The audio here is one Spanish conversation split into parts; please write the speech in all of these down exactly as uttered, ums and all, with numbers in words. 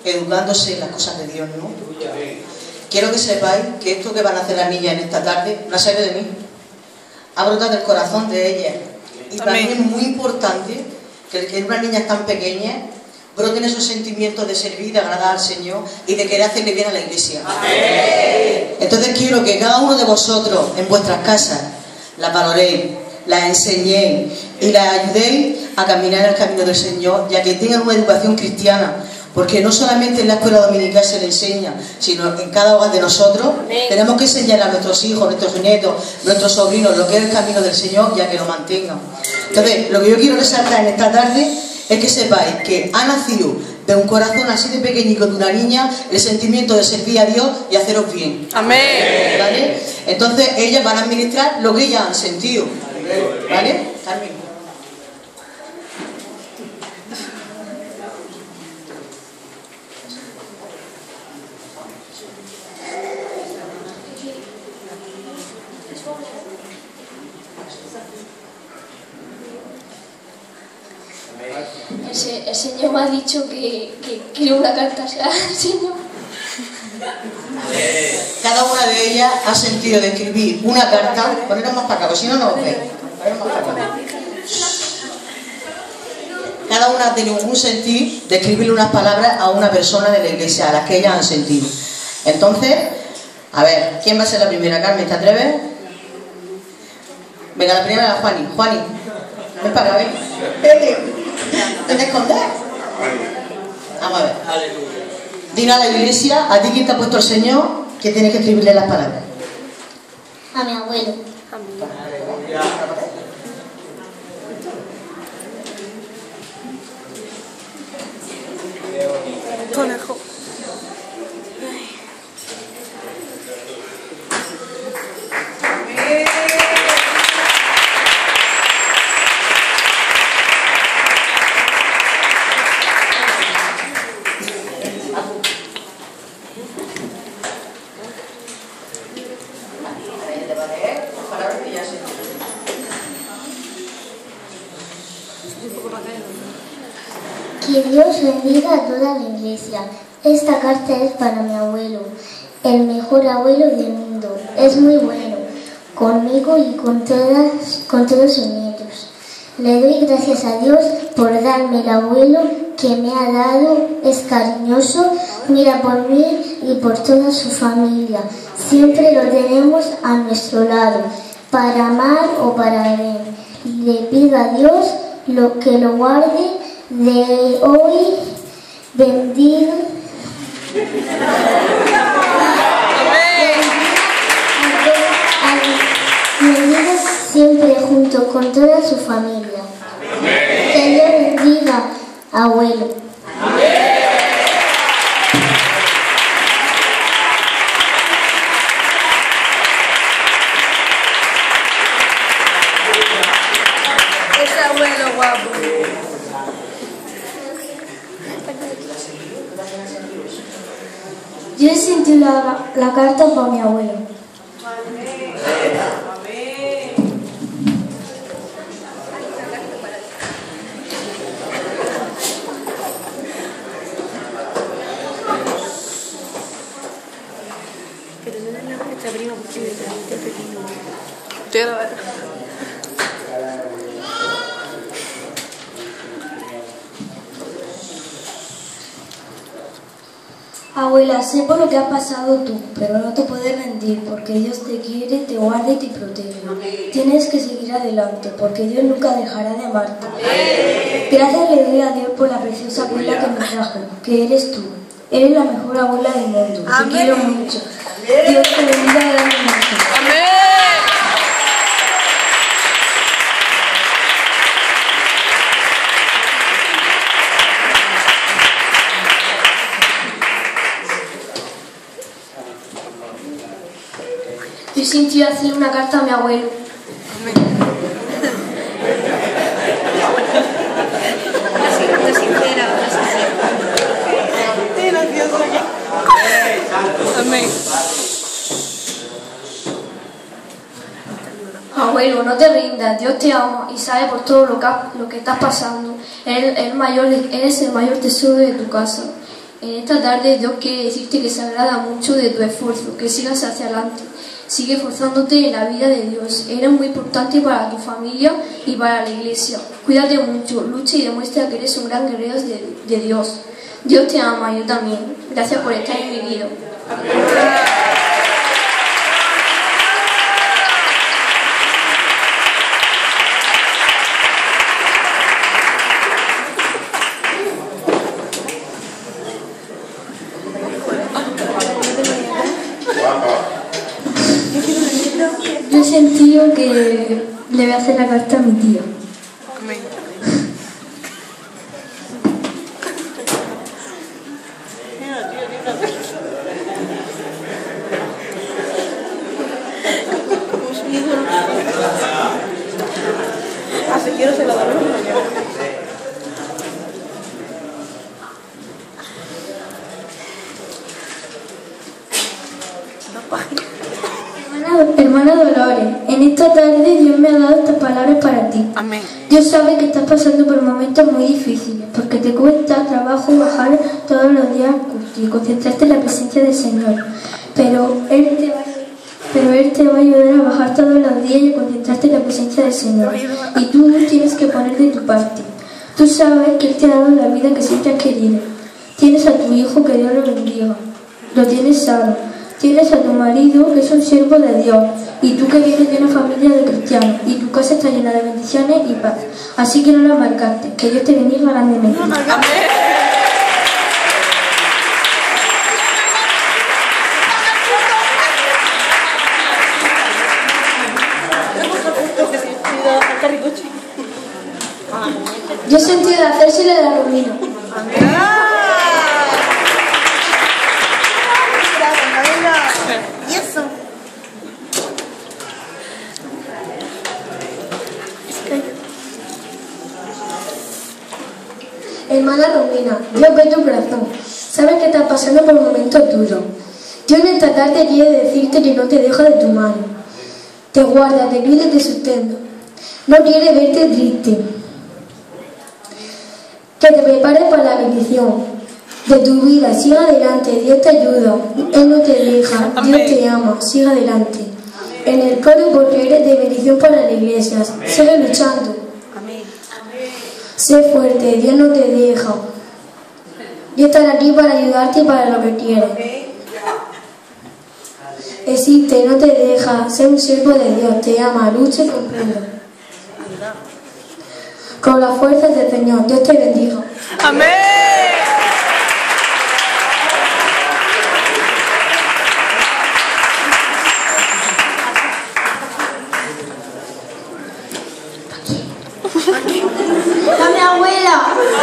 educándose en las cosas de Dios, ¿no? Quiero que sepáis que esto que van a hacer las niñas en esta tarde no ha salido de mí, ha brotado del corazón de ellas. Y para mí es muy importante que, que unas niñas tan pequeñas broten esos sentimientos de servir, de agradar al Señor y de querer hacerle bien a la iglesia. Amén. Entonces quiero que cada uno de vosotros en vuestras casas las valoréis, las enseñéis y las ayudéis a caminar en el camino del Señor, ya que tengan una educación cristiana, porque no solamente en la escuela dominical se le enseña, sino en cada hogar de nosotros. Amén. Tenemos que enseñar a nuestros hijos, nuestros nietos, nuestros sobrinos lo que es el camino del Señor, ya que lo mantengan. Entonces, lo que yo quiero resaltar en esta tarde es que sepáis que ha nacido de un corazón así de pequeñico de una niña el sentimiento de servir a Dios y haceros bien. Amén. ¿Vale? Entonces ellas van a administrar lo que ellas han sentido. ¿Vale? Carmen. El, se, el Señor me ha dicho que, que quiero una carta al Señor. Cada una de ellas ha sentido de escribir una carta. Poneros más para acá, porque si no, no os veis. Cada una ha tenido un sentir de escribirle unas palabras a una persona de la iglesia, a las que ellas han sentido. Entonces, a ver, ¿quién va a ser la primera? Carmen, ¿te atreves? Venga, la primera, Juani. Juani, ven para acá, ven. Vete. ¿Te escondes? Vamos a ver. Dile a la iglesia, a ti quien te ha puesto el Señor, que tienes que escribirle las palabras. A mi abuelo. Conejo. Que Dios bendiga a toda la iglesia. Esta carta es para mi abuelo, el mejor abuelo del mundo. Es muy bueno conmigo y con, todas, con todos sus nietos. Le doy gracias a Dios por darme el abuelo que me ha dado. Es cariñoso, mira por mí y por toda su familia. Siempre lo tenemos a nuestro lado, para amar o para bien. Le pido a Dios lo que lo guarde de hoy, bendiga, bendiga siempre junto con toda su familia. Que Dios bendiga, abuelo. Ese abuelo guapo. Yo he sentido la, la carta para mi abuelo. Amén. Pero no es la nuestra prima porque me transmite pequeño. Estoy grabando. Abuela, sé por lo que has pasado tú, pero no te puedes rendir, porque Dios te quiere, te guarda y te protege. Amén. Tienes que seguir adelante, porque Dios nunca dejará de amarte. Amén. Gracias le doy a Dios por la preciosa abuela que me trajo, que eres tú. Eres la mejor abuela del mundo. Amén. Te quiero mucho. Amén. Dios te bendiga grandemente. Amén. Yo sentí hacer una carta a mi abuelo. Amén. Una sincera, una sincera. Qué gracioso. Amén. Abuelo, no te rindas, Dios te ama y sabe por todo lo que, lo que estás pasando. Eres el, mayor, eres el mayor tesoro de tu casa. En esta tarde Dios quiere decirte que se agrada mucho de tu esfuerzo, que sigas hacia adelante. Sigue esforzándote en la vida de Dios. Eres muy importante para tu familia y para la iglesia. Cuídate mucho, lucha y demuestra que eres un gran guerrero de, de Dios. Dios te ama, yo también. Gracias por estar en mi vida. Yo he sentido que le voy a hacer la carta a mi tío. Amén. Así quiero se lo daré. Hermana Dolores, en esta tarde Dios me ha dado estas palabras para ti. Amén. Dios sabe que estás pasando por momentos muy difíciles, porque te cuesta trabajo bajar todos los días al culto y concentrarte en la presencia del Señor. Pero Él te va a, pero Él te va a ayudar a bajar todos los días y a concentrarte en la presencia del Señor. Y tú tienes que poner de tu parte. Tú sabes que Él te ha dado la vida que siempre has querido. Tienes a tu hijo, que Dios lo bendiga. Lo tienes sano. Tienes a tu marido, que es un siervo de Dios, y tú que vienes de una familia de cristianos, y tu casa está llena de bendiciones y paz. Así que no la marcaste, que Dios te bendiga grandemente. Amén. Yo he sentido de hacérsela de la Romina. Y eso. Hermana Romina, Dios ve tu corazón. Sabes que estás pasando por momentos duros. Dios en esta tarde quiere decirte que no te deja de tu mano. Te guarda, te cuida y te sustenta. No quiere verte triste. Que te prepares para la bendición de tu vida. Siga adelante, Dios te ayuda. Él no te deja, Dios te ama. Siga adelante. En el coro, porque eres de bendición para la iglesia. Sigue luchando. Sé fuerte, Dios no te deja. Dios estará aquí para ayudarte y para lo que quieras. Existe, no te deja. Sé un siervo de Dios, te ama, lucha y comprende. Con las fuerzas del Señor, Dios te bendiga. Amén. ¡A mi abuela!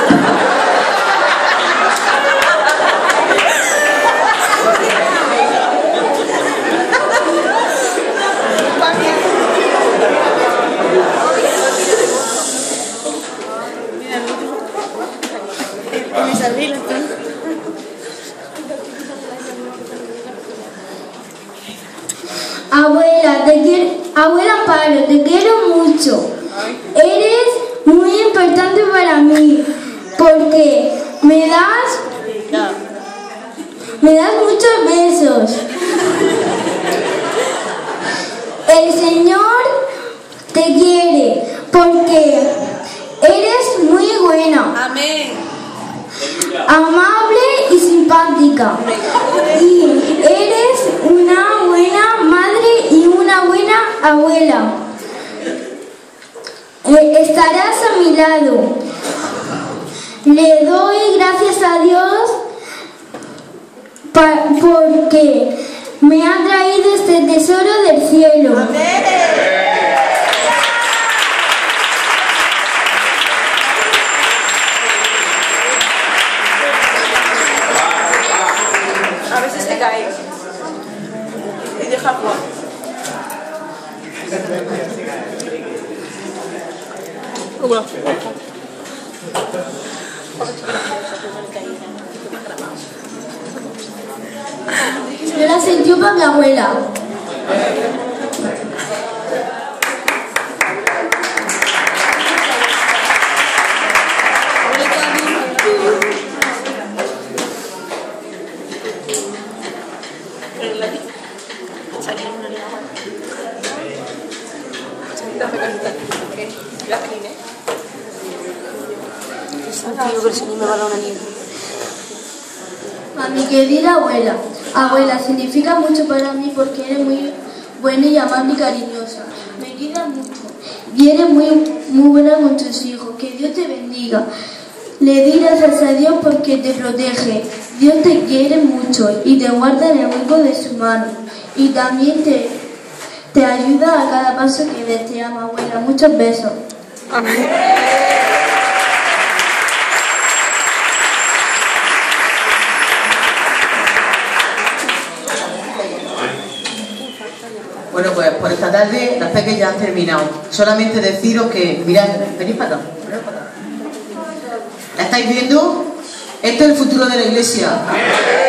Abuela, te quiero, abuela Amparo, te quiero mucho. Eres muy importante para mí porque me das, me das muchos besos. El Señor te quiere porque eres muy buena. Amén. Amable y simpática. Y eres una buena madre y una buena abuela. Eh, estarás a mi lado. Le doy gracias a Dios pa- porque me ha traído este tesoro del cielo. A veces te cae. Y deja jugar. Hola. Yo la sentí para mi abuela. contigo, que el Señor me va a dar una nieta. A mi querida abuela. Abuela, significa mucho para mí porque eres muy buena y amable y cariñosa. Me quieres mucho y eres muy, muy buena con tus hijos. Que Dios te bendiga. Le di gracias a Dios porque te protege. Dios te quiere mucho y te guarda en el hueco de su mano. Y también te, te ayuda a cada paso que des. Te amo, abuela. Muchos besos. Amén. Bueno, pues por esta tarde las peques ya han terminado. Solamente deciros que, mirad, venid para acá, venid para acá. ¿La estáis viendo? Este es el futuro de la iglesia.